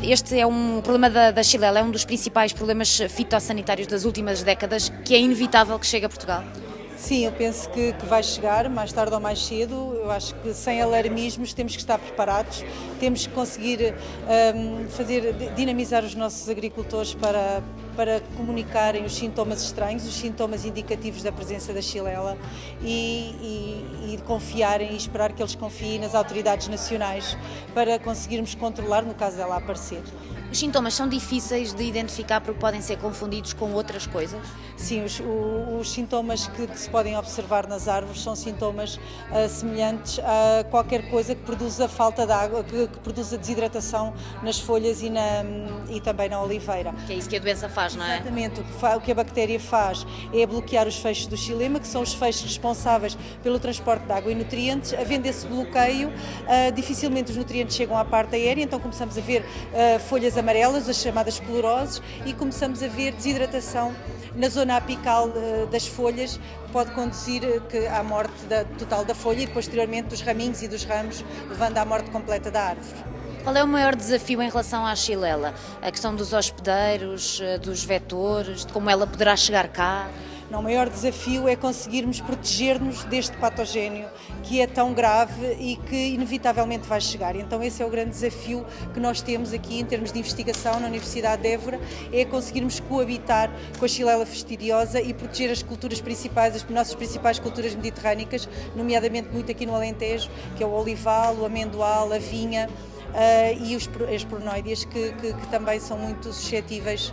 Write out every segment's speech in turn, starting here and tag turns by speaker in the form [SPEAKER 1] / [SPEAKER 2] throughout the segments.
[SPEAKER 1] este é um problema da Xylella, é um dos principais problemas fitossanitários das últimas décadas, que é inevitável que chegue a Portugal.
[SPEAKER 2] Sim, eu penso que vai chegar, mais tarde ou mais cedo. Eu acho que sem alarmismos temos que estar preparados, temos que conseguir dinamizar os nossos agricultores para comunicarem os sintomas estranhos, os sintomas indicativos da presença da Xylella e confiarem e esperar que eles confiem nas autoridades nacionais para conseguirmos controlar no caso dela aparecer.
[SPEAKER 1] Os sintomas são difíceis de identificar porque podem ser confundidos com outras coisas?
[SPEAKER 2] Sim, os sintomas que se podem observar nas árvores são sintomas semelhantes a qualquer coisa que produza falta de água, que produza desidratação nas folhas e também na oliveira.
[SPEAKER 1] Que é isso que a doença faz, não é?
[SPEAKER 2] Exatamente, o que a bactéria faz é bloquear os feixes do xilema, que são os feixes responsáveis pelo transporte de água e nutrientes. Havendo esse bloqueio, dificilmente os nutrientes chegam à parte aérea, então começamos a ver folhas amarelas, as chamadas cloroses, e começamos a ver desidratação na zona apical das folhas, que pode conduzir à morte total da folha e posteriormente dos raminhos e dos ramos, levando à morte completa da árvore.
[SPEAKER 1] Qual é o maior desafio em relação à Xylella? A questão dos hospedeiros, dos vetores, de como ela poderá chegar cá?
[SPEAKER 2] Não, o maior desafio é conseguirmos proteger-nos deste patogénio que é tão grave e que inevitavelmente vai chegar. Então esse é o grande desafio que nós temos aqui em termos de investigação na Universidade de Évora, é conseguirmos coabitar com a Xylella fastidiosa e proteger as culturas principais, as nossas principais culturas mediterrânicas, nomeadamente muito aqui no Alentejo, que é o olival, o amendoal, a vinha. E as pronoídeas que também são muito suscetíveis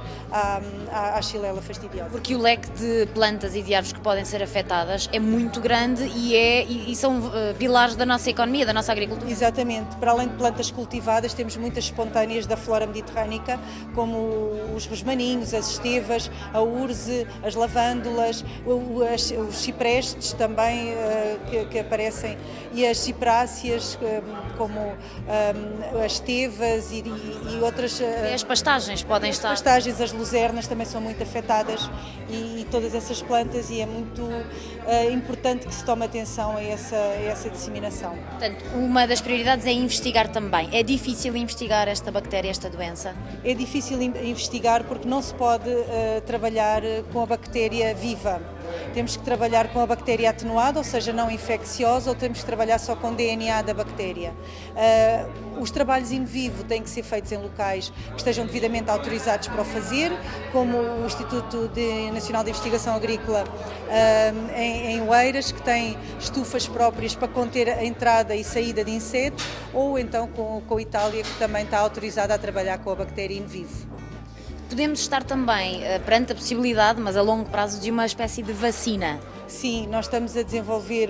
[SPEAKER 2] à Xylella fastidiosa.
[SPEAKER 1] Porque o leque de plantas e de árvores que podem ser afetadas é muito grande e são pilares da nossa economia, da nossa agricultura.
[SPEAKER 2] Exatamente. Para além de plantas cultivadas, temos muitas espontâneas da flora mediterrânica, como os rosmaninhos, as estevas, a urze, as lavândulas, os ciprestes também que aparecem, e as cipráceas, como as tevas e outras.
[SPEAKER 1] As pastagens podem estar.
[SPEAKER 2] As pastagens, as luzernas também são muito afetadas e todas essas plantas, e é muito importante que se tome atenção a essa disseminação.
[SPEAKER 1] Portanto, uma das prioridades é investigar também. É difícil investigar esta bactéria, esta doença?
[SPEAKER 2] É difícil investigar porque não se pode trabalhar com a bactéria viva. Temos que trabalhar com a bactéria atenuada, ou seja, não infecciosa, ou temos que trabalhar só com DNA da bactéria. Os trabalhos in vivo têm que ser feitos em locais que estejam devidamente autorizados para o fazer, como o Instituto Nacional de Investigação Agrícola em Oeiras, que tem estufas próprias para conter a entrada e saída de insetos, ou então com a Itália, que também está autorizada a trabalhar com a bactéria in vivo.
[SPEAKER 1] Podemos estar também perante a possibilidade, mas a longo prazo, de uma espécie de vacina?
[SPEAKER 2] Sim, nós estamos a desenvolver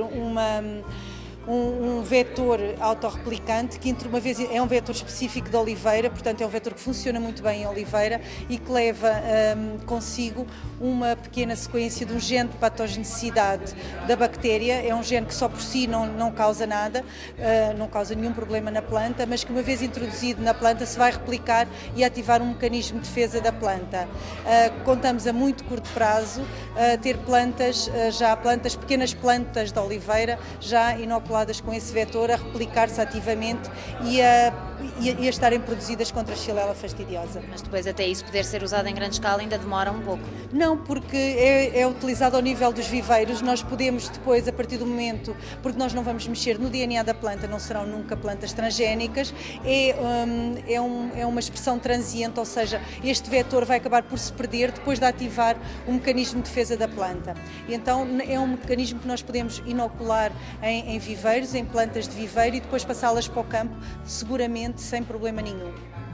[SPEAKER 2] um vetor autorreplicante, que uma vez é um vetor específico de oliveira, portanto é um vetor que funciona muito bem em oliveira e que leva consigo uma pequena sequência de um gene de patogenicidade da bactéria. É um gene que só por si não causa nada, não causa nenhum problema na planta, mas que uma vez introduzido na planta se vai replicar e ativar um mecanismo de defesa da planta. Contamos a muito curto prazo a ter pequenas plantas de oliveira já inoculadas com esse vetor, a replicar-se ativamente e a estarem produzidas contra a Xylella fastidiosa.
[SPEAKER 1] Mas depois até isso poder ser usado em grande escala ainda demora um pouco?
[SPEAKER 2] Não, porque é utilizado ao nível dos viveiros. Nós podemos depois, a partir do momento, porque nós não vamos mexer no DNA da planta, não serão nunca plantas transgénicas, é uma expressão transiente, ou seja, este vetor vai acabar por se perder depois de ativar o mecanismo de defesa da planta. E então é um mecanismo que nós podemos inocular em viveiros, em plantas de viveiro, e depois passá-las para o campo, seguramente sem problema nenhum.